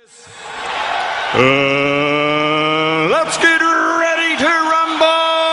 Let's get ready to rumble.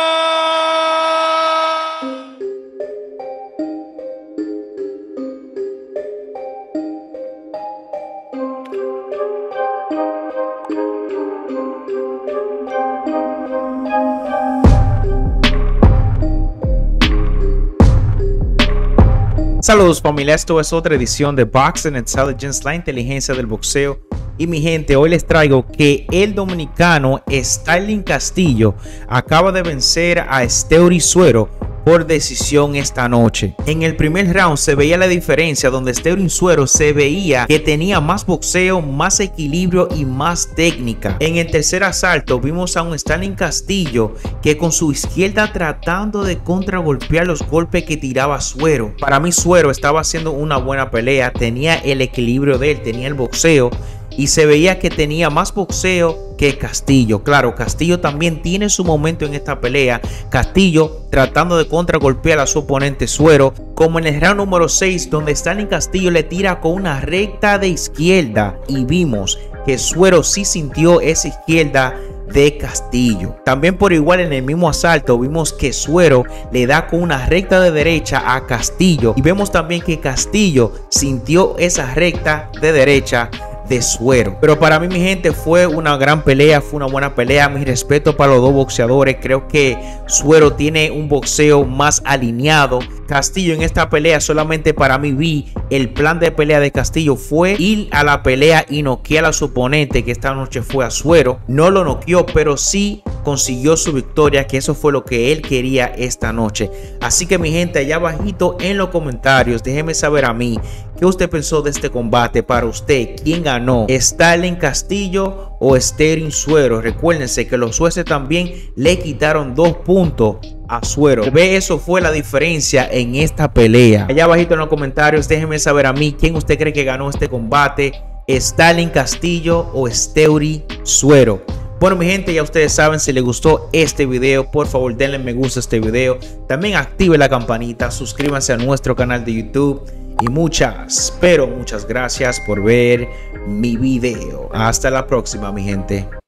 Saludos familia, esto es otra edición de Boxing Intelligence, la inteligencia del boxeo. Y mi gente, hoy les traigo que el dominicano Starling Castillo acaba de vencer a Esteuri Suero por decisión esta noche. En el primer round se veía la diferencia, donde Esteuri Suero se veía que tenía más boxeo, más equilibrio y más técnica. En el tercer asalto vimos a un Starling Castillo que con su izquierda tratando de contragolpear los golpes que tiraba Suero. Para mí Suero estaba haciendo una buena pelea, tenía el equilibrio de él, tenía el boxeo y se veía que tenía más boxeo que Castillo. Claro, Castillo también tiene su momento en esta pelea. Castillo tratando de contragolpear a su oponente Suero, como en el round número 6, donde Starling Castillo le tira con una recta de izquierda y vimos que Suero sí sintió esa izquierda de Castillo. También por igual en el mismo asalto vimos que Suero le da con una recta de derecha a Castillo y vemos también que Castillo sintió esa recta de derecha de Suero. Pero para mí, mi gente, fue una gran pelea, fue una buena pelea. Mi respeto para los dos boxeadores. Creo que Suero tiene un boxeo más alineado. Castillo en esta pelea, solamente para mí vi el plan de pelea de Castillo fue ir a la pelea y noquear a su oponente, que esta noche fue a Suero. No lo noqueó, pero sí consiguió su victoria, que eso fue lo que él quería esta noche. Así que mi gente, allá abajito en los comentarios déjeme saber a mí qué usted pensó de este combate. Para usted, ¿quién ganó? ¿Starling Castillo o Esteuri Suero? Recuérdense que los jueces también le quitaron 2 puntos a Suero. Ve, eso fue la diferencia en esta pelea. Allá abajito en los comentarios déjenme saber a mí quién usted cree que ganó este combate, Starling Castillo o Esteuri Suero. Bueno, mi gente, ya ustedes saben, si les gustó este video, por favor denle me gusta a este video. También active la campanita, suscríbanse a nuestro canal de YouTube. Y muchas, pero muchas gracias por ver mi video. Hasta la próxima, mi gente.